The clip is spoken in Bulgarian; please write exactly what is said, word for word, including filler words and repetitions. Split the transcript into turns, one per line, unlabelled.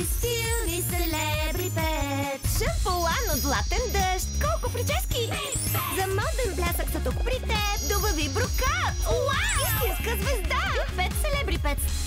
стилни CELEBRIPETS. Шампоан от златен дъжд. Колко прически! За моден блясък са тук при теб. Добави брокат! Уау! Истинска звезда! Пет CELEBRIPETS.